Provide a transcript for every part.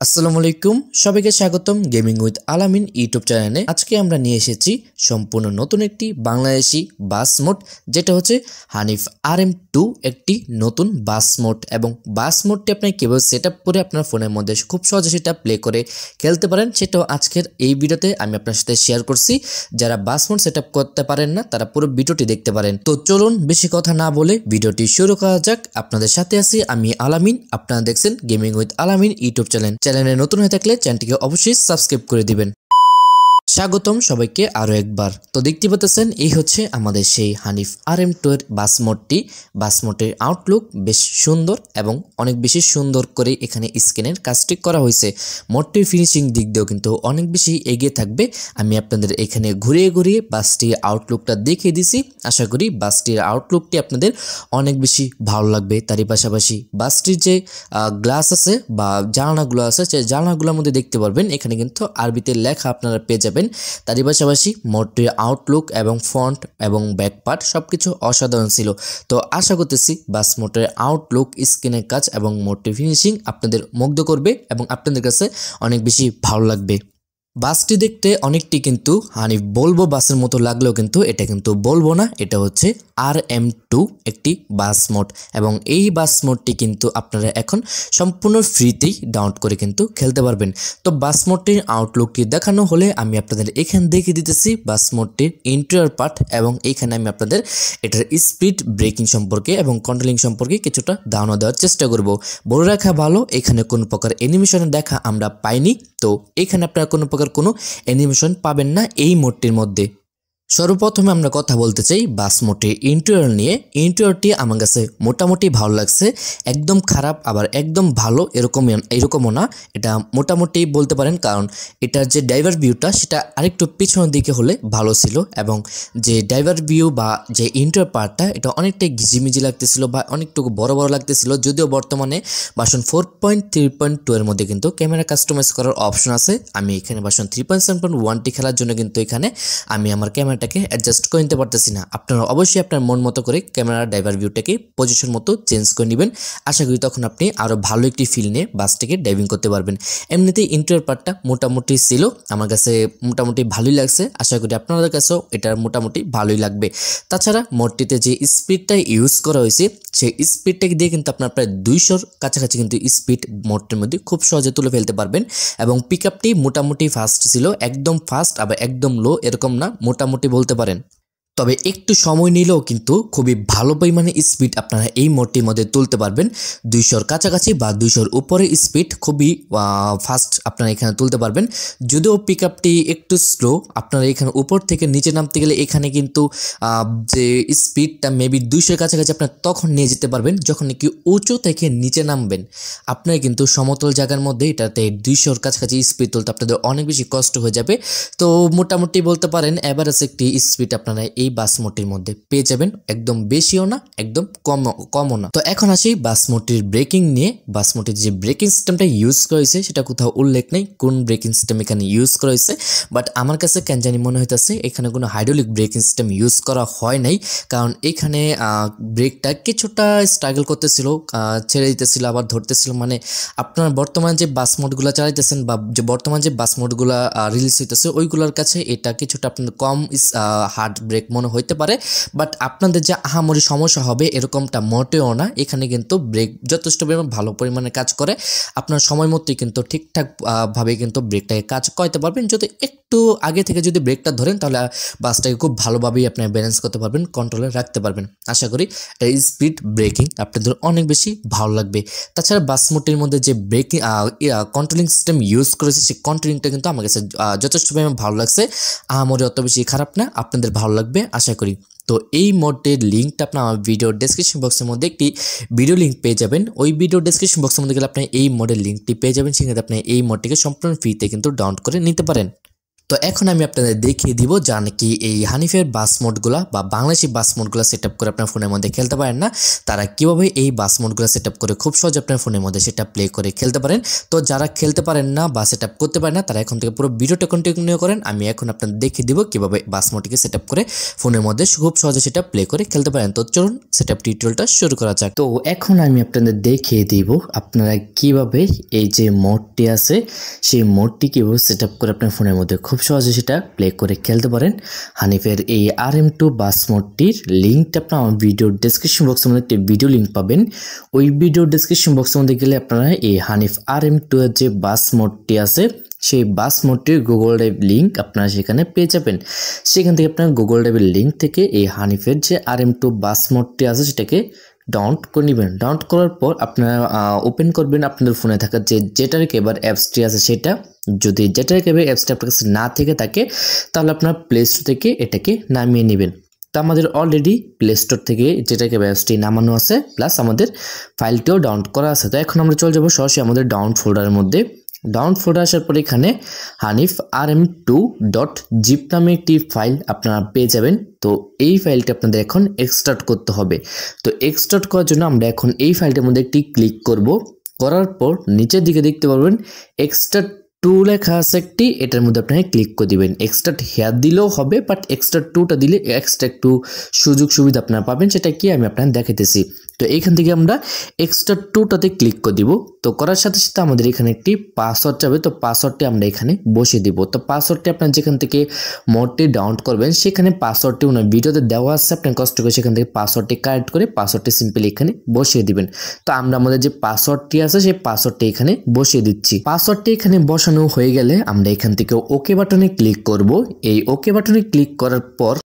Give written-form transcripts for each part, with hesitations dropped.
আসসালামু আলাইকুম সবাইকে স্বাগতম গেমিং উইথ আলামিন ইউটিউব চ্যানেলে। আজকে আমরা নিয়ে এসেছি সম্পূর্ণ নতুন একটি বাংলাদেশি বাস মোড, যেটা হচ্ছে হানিফ RM2 একটি নতুন বাস মোড। এবং বাস মোডটি আপনি কিভাবে সেটআপ করে আপনার ফোনের মধ্যে খুব সহজে সেটা প্লে করে খেলতে পারেন, সেটাও আজকের এই ভিডিওতে আমি আপনার সাথে শেয়ার করছি। যারা বাস মোড সেটআপ করতে পারেন না তারা পুরো ভিডিওটি দেখতে পারেন। তো চলুন বেশি কথা না বলে ভিডিওটি শুরু করা যাক। আপনাদের সাথে আছি আমি আলামিন, আপনারা দেখছেন গেমিং উইথ আলামিন ইউটিউব চ্যানেলে নতুন হয়ে থাকলে চ্যানেলটিকে অবশ্যই সাবস্ক্রাইব করে দিবেন। স্বাগতম সবাইকে আরো একবার। তো দেখতে পাচ্ছেন এই হচ্ছে আমাদের সেই হানিফ RM2 এর বাস মোডের আউটলুক বেশ সুন্দর এবং অনেক বেশি সুন্দর করে এখানে স্ক্রিনের কাজটি করা হয়েছে। মোডটির ফিনিশিং দিক দিয়েও কিন্তু অনেক বেশি এগিয়ে থাকবে। আমি আপনাদের এখানে ঘুরিয়ে ঘুরিয়ে বাসটির আউটলুকটা দেখিয়ে দিছি। আশা করি বাসটির আউটলুকটি আপনাদের অনেক বেশি ভালো লাগবে। তারই পাশাপাশি বাসটির যে গ্লাস আছে বা জানালাগুলো আছে, সেই জানালাগুলোর মধ্যে দেখতে পারবেন এখানে কিন্তু আরবিতে লেখা আপনারা পেয়ে যাবেন। তারই পাশাপাশি মোডটির আউটলুক এবং ফন্ট এবং ব্যাকপার্ট সবকিছু অসাধারণ ছিল। তো আশা করতেছি বাস মোডের আউটলুক, স্ক্রিনের কাজ এবং মোডটির ফিনিশিং আপনাদের মুগ্ধ করবে এবং আপনাদের কাছে অনেক বেশি ভালো লাগবে। বাসটি দেখতে অনেকটি কিন্তু হানিফ বলবো বাসের মতো লাগলেও কিন্তু এটা কিন্তু বলবো না, এটা হচ্ছে RM2 একটি বাস মোড। এবং এই বাস মোডটি কিন্তু আপনারা এখন সম্পূর্ণ ফ্রিতেই ডাউনলোড করে কিন্তু খেলতে পারবেন। তো বাস মোডটির আউটলুকটি দেখানো হলে আমি আপনাদের এখানে দেখিয়ে দিতেছি বাস মোডটির ইন্টেরিয়র পার্ট, এবং এইখানে আমি আপনাদের এটার স্পিড ব্রেকিং সম্পর্কে এবং কন্ট্রোলিং সম্পর্কে কিছুটা ধারণা দেওয়ার চেষ্টা করব। বলে রাখা ভালো, এখানে কোনো প্রকার অ্যানিমেশনের দেখা আমরা পাইনি। তো এখানে আপনারা কোনো প্রকার কোনো অ্যানিমেশন পাবেন না এই মোডটির মধ্যে। সর্বপ্রথমে আমরা কথা বলতে চাই বাস মোডটির ইন্টেরিয়র নিয়ে। ইন্টেরিয়রটি আমার কাছে মোটামুটি ভালো লাগছে, একদম খারাপ আবার একদম ভালো এরকমও না, এটা মোটামুটি বলতে পারেন। কারণ এটার যে ড্রাইভার ভিউটা সেটা আরেকটু পিছনের দিকে হলে ভালো ছিল, এবং যে ড্রাইভার ভিউ বা যে ইন্টেরিয়র পার্টটা এটা অনেকটাই ঘিজিমিজি লাগতেছিল বা অনেকটুকু বড় লাগতেছিল। যদিও বর্তমানে ভার্সন 4.3.2 এর মধ্যে কিন্তু ক্যামেরা কাস্টমাইজ করার অপশন আছে। আমি এখানে ভার্সন 3.7.1টি খেলার জন্য কিন্তু এখানে আমি আমার ক্যামেরাটাকে অ্যাডজাস্ট করে নিতে পারতেছি না। আপনারা অবশ্যই আপনার মন মতো করে ক্যামেরার ড্রাইভার ভিউটাকে পজিশন মতো চেঞ্জ করে নেবেন। আশা করি তখন আপনি আরও ভালো একটি ফিল নিয়ে বাসটিকে ড্রাইভিং করতে পারবেন। এমনিতেই ইন্টেরিয়র পার্টটা মোটামুটি ছিল, আমার কাছে মোটামুটি ভালোই লাগছে। আশা করি আপনাদের কাছেও এটা মোটামুটি ভালোই লাগবে। তাছাড়া মোডটিতে যে স্পিডটা ইউজ করা হয়েছে সেই স্পিডটাকে দিয়ে কিন্তু আপনার প্রায় 200-র কাছাকাছি কিন্তু স্পিড মোডটির মধ্যে খুব সহজে তুলে ফেলতে পারবেন। এবং পিক আপটি মোটামুটি ফাস্ট ছিল, একদম ফাস্ট আবার একদম লো এরকম না, মোটামুটি বলতে পারেন। তবে একটু সময় নিলেও কিন্তু খুবই ভালো পরিমাণে স্পিড আপনারা এই মোডটির মধ্যে তুলতে পারবেন। 200-র কাছাকাছি বা 200-র উপরে স্পিড খুবই ফাস্ট আপনারা এখানে তুলতে পারবেন। যদিও পিক আপটি একটু স্লো, আপনারা এখানে উপর থেকে নিচে নামতে গেলে এখানে কিন্তু যে স্পিডটা মেবি 200-এর কাছাকাছি আপনার তখন নিয়ে যেতে পারবেন যখন নাকি উঁচু থেকে নিচে নামবেন। আপনার কিন্তু সমতল জায়গার মধ্যে এটাতে 200-র কাছাকাছি স্পিড তুলতে আপনাদের অনেক বেশি কষ্ট হয়ে যাবে। তো মোটামুটি বলতে পারেন এভারেজ একটি স্পিড আপনারা এই বাস মোডটির মধ্যে পেয়ে যাবেন, একদম বেশিও না একদম কমও না। তো এখন আসি বাস মোডটির ব্রেকিং নিয়ে। বাস মোডটির যে ব্রেকিং সিস্টেমটা ইউজ করা হয়েছে সেটা কোথাও উল্লেখ নেই কোন ব্রেকিং সিস্টেম এখানে ইউজ করা হয়েছে, বাট আমার কাছে কেন জানি মনে হইতেছে এখানে কোনো হাইড্রোলিক ব্রেকিং সিস্টেম ইউজ করা হয় নাই। কারণ এখানে ব্রেকটা কিছুটা স্ট্রাগল করতেছিল, ছেড়ে দিতেছিল আবার ধরতেছিল। মানে আপনার বর্তমান যে বাস মোডগুলো চালাইতেছেন বা যে বর্তমান যে বাস মোডগুলো রিলিজ হইতেছে ওইগুলোর কাছে এটা কিছুটা আপনার কম হার্ড ব্রেক মনে হইতে পারে, বাট আপনাদের যে আহামরি সমস্যা হবে এরকমটা মোটেও না। এখানে কিন্তু ব্রেক যথেষ্ট ভালো পরিমাণে কাজ করে, আপনার সময় মতোই কিন্তু ঠিকঠাক ভাবে কিন্তু ব্রেকটাকে কাজ করতে পারবেন। যদি একটু আগে থেকে যদি ব্রেকটা ধরেন তাহলে বাসটাকে খুব ভালোভাবেই আপনার ব্যালেন্স করতে পারবেন, কন্ট্রোলে রাখতে পারবেন। আশা করি এই স্পিড ব্রেকিং আপনাদের অনেক বেশি ভালো লাগবে। তাছাড়া বাস মোডটির মধ্যে যে ব্রেকিং কন্ট্রোলিং সিস্টেম ইউজ করেছে সেই কন্ট্রোলিংটা কিন্তু আমার কাছে যথেষ্ট ভালো লাগছে, আহামরি অত বেশি খারাপ না, আপনাদের ভালো লাগবে আশা করি। তো এই মোডের লিঙ্কটা আপনার আমার ভিডিও ডেসক্রিপশন বক্সের মধ্যে একটি ভিডিও লিঙ্ক পেয়ে যাবেন। ওই ভিডিও ডেসক্রিপশন বক্সের মধ্যে গেলে আপনি এই মোডের লিঙ্কটি পেয়ে যাবেন, সেখানে আপনি এই মোডটিকে সম্পূর্ণ ফ্রিতে কিন্তু ডাউনলোড করে নিতে পারেন। তো এখন আমি আপনাদের দেখিয়ে দিব যা নাকি এই হানিফের বাস মোডগুলা বা বাংলাদেশি বাস মোডগুলা সেটআপ করে আপনার ফোনের মধ্যে খেলতে পারেন না, তারা কিভাবে এই বাস মোডগুলা সেটআপ করে খুব সহজে আপনার ফোনের মধ্যে সেটা প্লে করে খেলতে পারেন। তো যারা খেলতে পারেন না বা সেটআপ করতে পারেন না তারা এখন থেকে পুরো ভিডিওটা কন্টিনিউ করেন। আমি এখন আপনাদের দেখিয়ে দিব কিভাবে বাস মোডকে সেটআপ করে ফোনের মধ্যে খুব সহজে সেটা প্লে করে খেলতে পারেন। তো চলুন সেটআপ টিউটোরিয়ালটা শুরু করা যাক। তো এখন আমি আপনাদের দেখিয়ে দিব আপনারা কিভাবে এই যে মোডটি আছে সেই মোডটি কিভাবে সেটআপ করে আপনার ফোনের মধ্যে খুব সহজে সেটা প্লে করে খেলতে পারেন। হানিফের এই RM2 বাস মোডটির লিঙ্কটা আপনারা আমার ভিডিওর ডেসক্রিপশন বক্সের মধ্যে একটি ভিডিও লিঙ্ক পাবেন। ওই ভিডিওর ডেসক্রিপশন বক্সের মধ্যে গেলে আপনারা এই হানিফ RM2 এর যে বাস মোডটি আছে সেই বাস মোডটির গুগল ড্রাইভ লিঙ্ক আপনারা সেখানে পেয়ে যাবেন। সেখান থেকে আপনারা গুগল ড্রাইভের লিঙ্ক থেকে এই হানিফের যে RM2 বাস মোডটি আছে সেটাকে ডাউনলোড করে নেবেন। ডাউনলোড করার পর আপনারা ওপেন করবেন আপনাদের ফোনে থাকা যে জেটারকেবার অ্যাপসটি আছে সেটা। যদি জেটারকেবার অ্যাপসটা আপনার কাছে না থেকে থাকে তাহলে আপনারা প্লে স্টোর থেকে এটাকে নামিয়ে নেবেন। তো আমাদের অলরেডি প্লে স্টোর থেকে জেটারকেবার অ্যাপসটি নামানো আছে, প্লাস আমাদের ফাইলটিও ডাউনলোড করা আছে। তো এখন আমরা চলে যাব সরাসরি আমাদের ডাউনলোড ফোল্ডারের মধ্যে। ডাউনলোড ফোল্ডার আসার পর এখানে হানিফ RM2.zip নামে একটি ফাইল আপনারা পেয়ে যাবেন। তো এই ফাইলটা আপনাদের এখন এক্সট্রাক্ট করতে হবে। তো এক্সট্রাক্ট করার জন্য আমরা এখন এই ফাইলটার মধ্যে একটি ক্লিক করব। করার পর নিচের দিকে দেখতে পারবেন এক্সট্রাক্ট 2 লেখা আছে একটি, এটার মধ্যে আপনারা ক্লিক করে দিবেন। এক্সট্রাক্ট হেয়ার দিলেও হবে, বাট এক্সট্রাক্ট 2টা দিলে এক্সট্রা একটু সুযোগ সুবিধা আপনারা পাবেন, সেটা কি আমি আপনাদের দেখাইতেছি। তো এইখান থেকে আমরা এক্সট্রাক্ট 2টাতে ক্লিক করে দিব। তো করার সাথে সাথে আমাদের এখানে একটি পাসওয়ার্ড চাবে, তো পাসওয়ার্ডটি আমরা এখানে বসিয়ে দিব। তো পাসওয়ার্ডটি আপনার যেখান থেকে মোডটি ডাউনলোড করবেন সেখানে পাসওয়ার্ডটি ওনার ভিডিওতে দেওয়া আছে, আপনার কষ্ট করে সেখান থেকে পাসওয়ার্ডটি কারেক্ট করে পাসওয়ার্ডটি সিম্পলি এখানে বসিয়ে দিবেন। তো আমরা আমাদের যে পাসওয়ার্ডটি আছে সেই পাসওয়ার্ডটি এখানে বসিয়ে দিচ্ছি। পাসওয়ার্ডটি এখানে বসানো হয়ে গেলে আমরা এখান থেকে ওকে বাটনে ক্লিক করব। এই ওকে বাটনে ক্লিক করার পর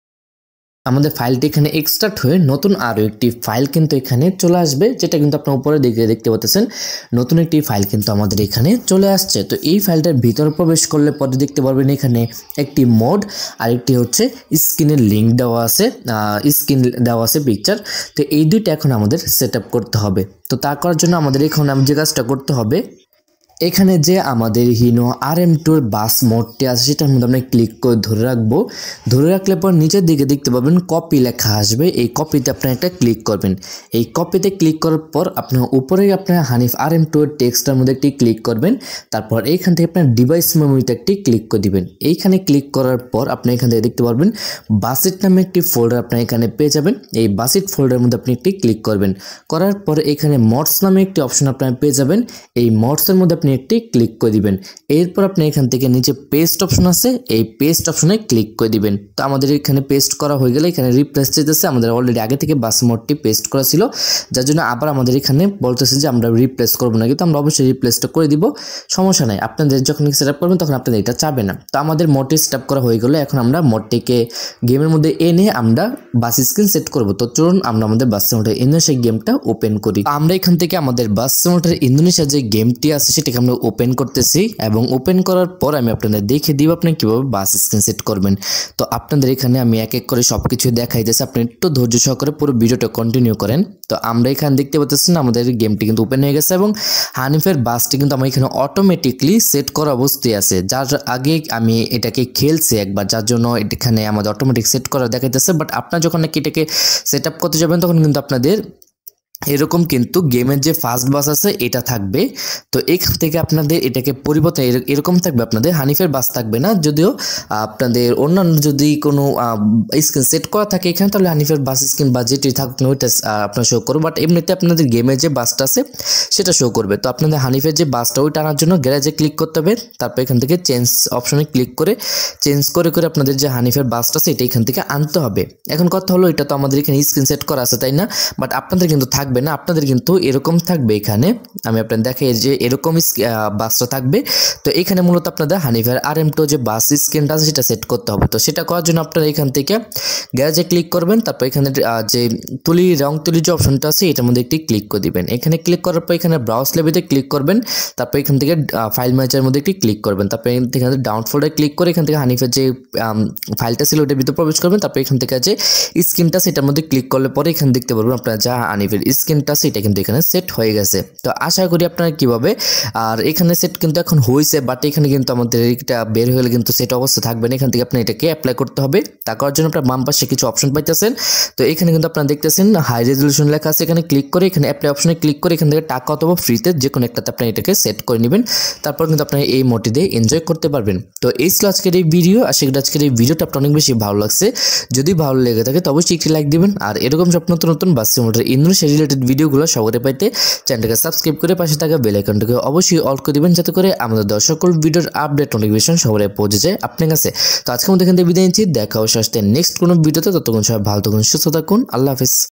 আমাদের ফাইলটি এখানে এক্সট্রাক্ট হয়ে নতুন আরও একটি ফাইল কিন্তু এখানে চলে আসবে, যেটা কিন্তু আপনার উপরে দিকে দেখতে পাচ্ছেন নতুন একটি ফাইল কিন্তু আমাদের এখানে চলে আসছে। তো এই ফাইলটার ভিতর প্রবেশ করলে পরে দেখতে পারবেন এখানে একটি মোড আর একটি হচ্ছে স্ক্রিনের লিঙ্ক দেওয়া আছে, স্ক্রিন দেওয়া আছে পিকচার। তো এই দুইটা এখন আমাদের সেট আপ করতে হবে। তো তা করার জন্য আমাদের এখন যে কাজটা করতে হবে, এখানে যে আমাদের হিনো RM2 বাস মোডটি আছে সেটার মধ্যে আমরা ক্লিক করে ধরে রাখবো। ধরে রাখলে পর নিচের দিকে দেখতে পাবেন কপি লেখা আসবে, এই কপিতে আপনারা একটা ক্লিক করবেন। এই কপিতে ক্লিক করার পর আপনার উপরে আপনার হানিফ RM2 এর টেক্সটার মধ্যে একটি ক্লিক করবেন। তারপর এইখান থেকে আপনার ডিভাইস মেমোরিতে একটি ক্লিক করে দিবেন। এইখানে ক্লিক করার পর আপনি এখান থেকে দেখতে পারবেন বাসিড নামে একটি ফোল্ডার আপনার এখানে পেয়ে যাবেন। এই বাসিড ফোল্ডারের মধ্যে আপনি একটি ক্লিক করবেন। করার পর এখানে মডস নামে একটি অপশন আপনারা পেয়ে যাবেন। এই মডসের মধ্যে আপনি একটি ক্লিক করে দিবেন। এরপর আপনি এখান থেকে নিচে পেস্ট অপশন আছে, এই পেস্ট অপশনে ক্লিক করে দিবেন। তো আমাদের এখানে পেস্ট করা হয়ে গেলে এখানে রিপ্লেস চাইতেছে, আমাদের অলরেডি আগে থেকে বাস মোডটি পেস্ট করা ছিল, যার জন্য আবার আমাদের এখানে বলতেছে যে আমরা রিপ্লেস করবো না, কিন্তু আমরা অবশ্যই রিপ্লেসটা করে দিব, সমস্যা নাই। আপনাদের যখন সেট আপ করবেন তখন আপনাদের এটা চাবে না। তো আমাদের মোডটি সেট আপ করা হয়ে গেলে এখন আমরা মোডটিকে গেমের মধ্যে এনে আমরা বাস স্ক্রিন সেট করব। তো চলুন আমরা আমাদের বাস মোডের ইন্দোনেশিয়া গেমটা ওপেন করি। আমরা এখান থেকে আমাদের বাস মোডের ইন্দোনেশিয়া যে গেমটি আছে সেটাকে আমরা ওপেন করতেছি, এবং ওপেন করার পর আমি আপনাদের দেখিয়ে দিব আপনি কিভাবে বাস স্ক্রিন সেট করবেন। তো আপনাদের এখানে আমি এক এক করে সবকিছু দেখাইতেছি, আপনি একটু ধৈর্য সহকারে পুরো ভিডিওটা কন্টিনিউ করেন। তো আমরা এখানে দেখতে পাচ্ছেন আমাদের গেমটি কিন্তু ওপেন হয়ে গেছে, এবং হানিফের বাসটি কিন্তু আমার এখানে অটোমেটিকলি সেট করা অবস্থায় আছে। যার আগে আমি এটাকে খেলছি একবার, যার জন্য এখানে আমাদের অটোমেটিক সেট করা দেখাইতেছে। বাট আপনারা যখন নাকি এটাকে সেট আপ করতে যাবেন তখন কিন্তু আপনাদের এরকম কিন্তু গেমের যে ফার্স্ট বাস আছে এটা থাকবে। তো এখান থেকে আপনাদের এটাকে পরিবর্তন এরকম থাকবে, আপনাদের হানিফের বাস থাকবে না। যদিও আপনাদের অন্যান্য যদি কোনো স্ক্রিন সেট করা থাকে এখানে, তাহলে হানিফের বাস স্ক্রিন বা যেটি থাকুক না ওইটা আপনার শো করবে। বাট এমনিতে আপনাদের গেমের যে বাসটা আছে সেটা শো করবে। তো আপনাদের হানিফের যে বাসটা ওইটা আনার জন্য গ্যারেজে ক্লিক করতে হবে। তারপর এখান থেকে চেঞ্জ অপশনে ক্লিক করে চেঞ্জ করে আপনাদের যে হানিফের বাসটা আছে এটা এখান থেকে আনতে হবে। এখন কথা হলো এটা তো আমাদের এখানে স্ক্রিন সেট করা আছে, তাই না? বাট আপনাদের কিন্তু থাকবে না, আপনাদের কিন্তু এরকম থাকবে। এখানে আমি আপনাদের দেখাই যে এরকম বাসটা থাকবে। তো এখানে মূলত আপনাদের হানিফের RM2 যে বাস স্ক্রিনটা আছে সেটা সেট করতে হবে। তো সেটা করার জন্য আপনারা এখান থেকে গ্যারেজে ক্লিক করবেন। তারপর এখানে যে রং তুলি যে অপশনটা আছে এটার মধ্যে একটি ক্লিক করে দিবেন। এখানে ক্লিক করার পর এখানে ব্রাউজ লেভেলে ক্লিক করবেন। তারপর এখান থেকে ফাইল ম্যানেজারের মধ্যে একটি ক্লিক করবেন। তারপর এখানে ডাউনলোড ফোল্ডারে ক্লিক করে এখান থেকে হানিফের যে ফাইলটা ছিল ওটার ভিতরে প্রবেশ করবেন। তারপর এখান থেকে যে স্ক্রিনটা সেটার মধ্যে ক্লিক করলে পরে এখানে দেখতে পারবেন আপনারা যা হানিফের স্ক্রিনটা আছে এটা কিন্তু এখানে সেট হয়ে গেছে। তো আশা করি আপনারা কিভাবে আর এখানে সেট কিন্তু এখন হয়েছে, বাট এখানে কিন্তু আমাদের এটা বের হলে কিন্তু সেট অবস্থা থাকবে না। এখান থেকে আপনি এটাকে অ্যাপ্লাই করতে হবে। তা করার জন্য আপনার বাম পাশে কিছু অপশন পাইতেছেন। তো এখানে কিন্তু আপনারা দেখতেছেন হাই রেজলিউশন লেখা আছে, এখানে ক্লিক করে এখানে অ্যাপ্লাই অপশনে ক্লিক করে এখান থেকে টাকা অথবা ফ্রিতে যে কোনো একটাতে আপনি এটাকে সেট করে নেবেন। তারপর কিন্তু আপনি এই মোডটি দিয়ে এনজয় করতে পারবেন। তো এই ছিল আজকের এই ভিডিও। আশা করি আজকের এই ভিডিওটা আপনার অনেক বেশি ভালো লাগছে। যদি ভালো লেগে থাকে তো অবশ্যই একটি লাইক দিবেন। আর এরকম সব নতুন নতুন বাস সিমুলেটর ইন্দোনেশিয়া রিলেটেড ভিডিওগুলো সবার পাইতে চ্যানেলটাকে সাবস্ক্রাইব করে পাশে থাকা বেল আইকনটাকে অবশ্যই অল করে দিবেন, যাতে করে আমাদের সকল ভিডিওর আপডেট নোটিফিকেশন সবার পৌঁছে যায় আপনার কাছে। তো আজকে মধ্যে এখান থেকে বিদায় নিচ্ছি। দেখা হবে নেক্সট কোনো ভিডিওতে। ততক্ষণ সবাই ভালো থাকুন, সুস্থ থাকুন। আল্লাহ হাফিজ।